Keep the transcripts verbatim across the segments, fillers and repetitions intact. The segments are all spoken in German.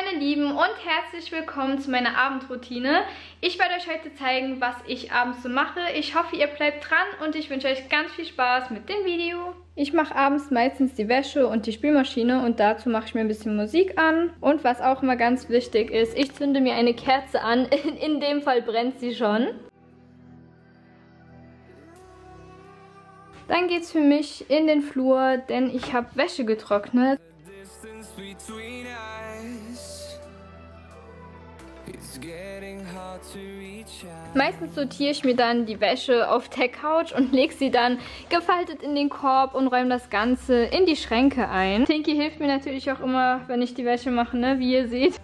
meine Lieben und herzlich willkommen zu meiner Abendroutine. Ich werde euch heute zeigen, was ich abends so mache. Ich hoffe, ihr bleibt dran und ich wünsche euch ganz viel Spaß mit dem Video. Ich mache abends meistens die Wäsche und die Spülmaschine und dazu mache ich mir ein bisschen Musik an. Und was auch immer ganz wichtig ist, ich zünde mir eine Kerze an. In dem Fall brennt sie schon. Dann geht es für mich in den Flur, denn ich habe Wäsche getrocknet. Meistens sortiere ich mir dann die Wäsche auf der Couch und lege sie dann gefaltet in den Korb und räume das Ganze in die Schränke ein. Tinky hilft mir natürlich auch immer, wenn ich die Wäsche mache, ne? Wie ihr seht.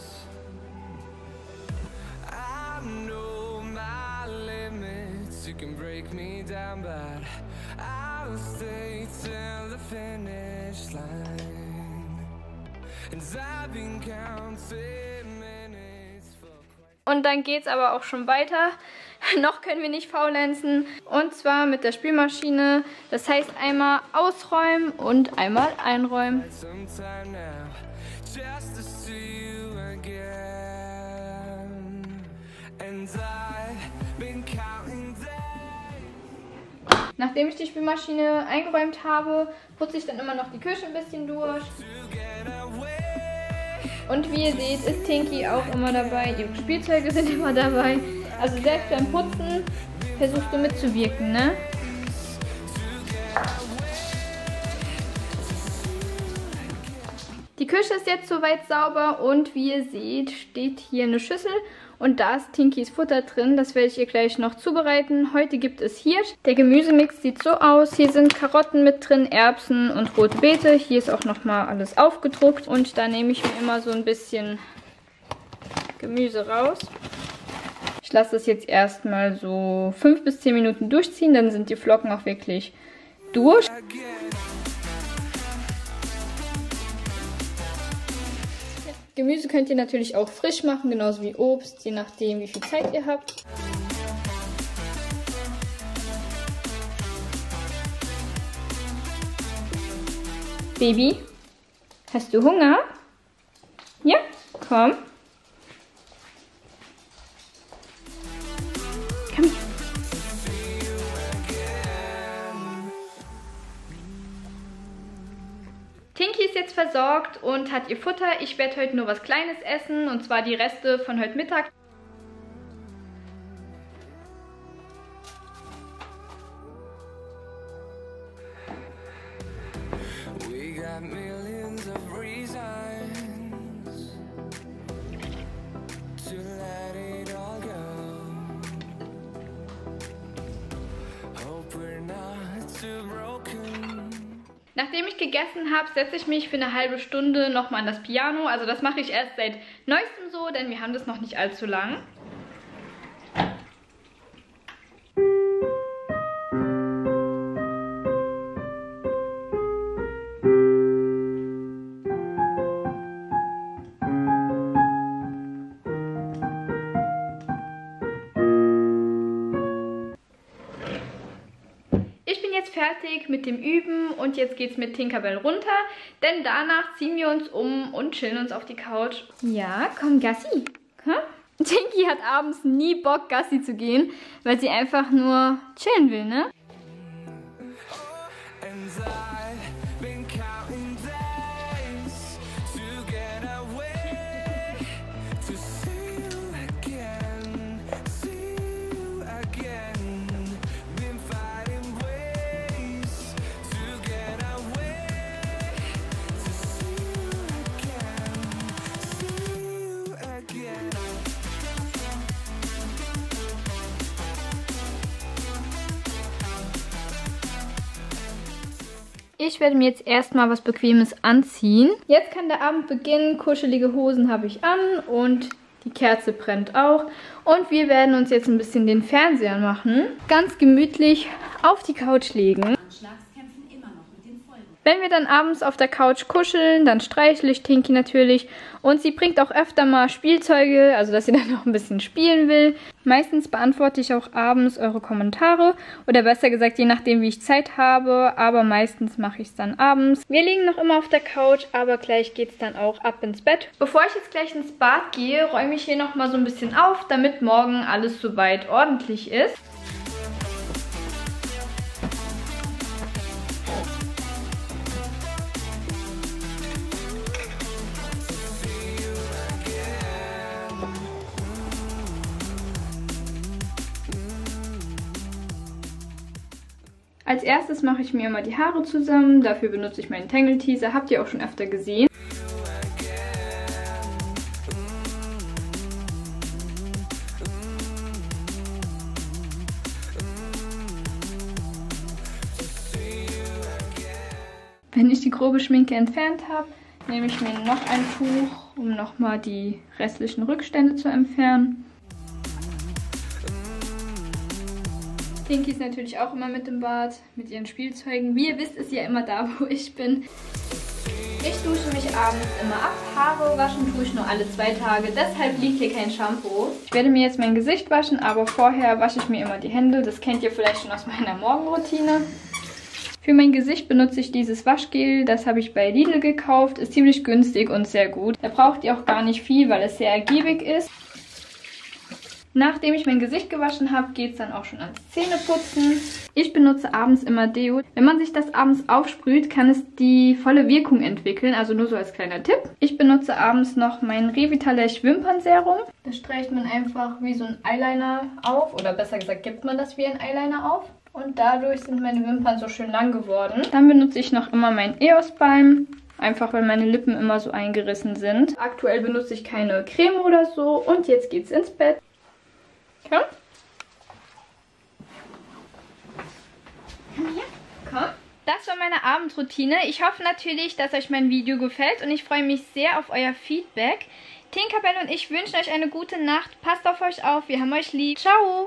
Und dann geht es aber auch schon weiter. Noch können wir nicht faulenzen. Und zwar mit der Spülmaschine. Das heißt einmal ausräumen und einmal einräumen. Nachdem ich die Spülmaschine eingeräumt habe, putze ich dann immer noch die Küche ein bisschen durch. Und wie ihr seht, ist Tinky auch immer dabei. Ihre Spielzeuge sind immer dabei. Also selbst beim Putzen versuchst du mitzuwirken, ne? Die Küche ist jetzt soweit sauber und wie ihr seht, steht hier eine Schüssel und da ist Tinkys Futter drin. Das werde ich ihr gleich noch zubereiten. Heute gibt es Hirsch. Der Gemüsemix sieht so aus. Hier sind Karotten mit drin, Erbsen und rote Beete. Hier ist auch nochmal alles aufgedruckt und da nehme ich mir immer so ein bisschen Gemüse raus. Ich lasse das jetzt erstmal so fünf bis zehn Minuten durchziehen, dann sind die Flocken auch wirklich durch. Gemüse könnt ihr natürlich auch frisch machen, genauso wie Obst, je nachdem wie viel Zeit ihr habt. Baby, hast du Hunger? Ja, komm. Komm her. Tinky ist jetzt versorgt und hat ihr Futter. Ich werde heute nur was Kleines essen, und zwar die Reste von heute Mittag. Nachdem ich gegessen habe, setze ich mich für eine halbe Stunde nochmal an das Piano. Also das mache ich erst seit neuestem so, denn wir haben das noch nicht allzu lang. Fertig mit dem Üben und jetzt geht's mit Tinkerbell runter, denn danach ziehen wir uns um und chillen uns auf die Couch. Ja, komm Gassi. Hm? Tinky hat abends nie Bock, Gassi zu gehen, weil sie einfach nur chillen will, ne? Ich werde mir jetzt erstmal was Bequemes anziehen. Jetzt kann der Abend beginnen. Kuschelige Hosen habe ich an und die Kerze brennt auch. Und wir werden uns jetzt ein bisschen den Fernseher machen. Ganz gemütlich auf die Couch legen. Wenn wir dann abends auf der Couch kuscheln, dann streichle ich Tinky natürlich. Und sie bringt auch öfter mal Spielzeuge, also dass sie dann noch ein bisschen spielen will. Meistens beantworte ich auch abends eure Kommentare. Oder besser gesagt, je nachdem, wie ich Zeit habe. Aber meistens mache ich es dann abends. Wir liegen noch immer auf der Couch, aber gleich geht es dann auch ab ins Bett. Bevor ich jetzt gleich ins Bad gehe, räume ich hier nochmal so ein bisschen auf, damit morgen alles soweit ordentlich ist. Als erstes mache ich mir immer die Haare zusammen. Dafür benutze ich meinen Tangle Teaser. Habt ihr auch schon öfter gesehen. Wenn ich die grobe Schminke entfernt habe, nehme ich mir noch ein Tuch, um nochmal die restlichen Rückstände zu entfernen. Tinky ist natürlich auch immer mit im Bad, mit ihren Spielzeugen. Wie ihr wisst, ist sie ja immer da, wo ich bin. Ich dusche mich abends immer ab. Haare waschen tue ich nur alle zwei Tage, deshalb liegt hier kein Shampoo. Ich werde mir jetzt mein Gesicht waschen, aber vorher wasche ich mir immer die Hände. Das kennt ihr vielleicht schon aus meiner Morgenroutine. Für mein Gesicht benutze ich dieses Waschgel. Das habe ich bei Lidl gekauft. Ist ziemlich günstig und sehr gut. Da braucht ihr auch gar nicht viel, weil es sehr ergiebig ist. Nachdem ich mein Gesicht gewaschen habe, geht es dann auch schon ans Zähneputzen. Ich benutze abends immer Deo. Wenn man sich das abends aufsprüht, kann es die volle Wirkung entwickeln. Also nur so als kleiner Tipp. Ich benutze abends noch mein Revitalesh Wimpernserum. Das streicht man einfach wie so ein Eyeliner auf. Oder besser gesagt, gibt man das wie ein Eyeliner auf. Und dadurch sind meine Wimpern so schön lang geworden. Dann benutze ich noch immer mein E O S Balm. Einfach weil meine Lippen immer so eingerissen sind. Aktuell benutze ich keine Creme oder so. Und jetzt geht's ins Bett. Komm. Ja, komm. Das war meine Abendroutine. Ich hoffe natürlich, dass euch mein Video gefällt und ich freue mich sehr auf euer Feedback. Tinkerbell und ich wünschen euch eine gute Nacht. Passt auf euch auf. Wir haben euch lieb. Ciao.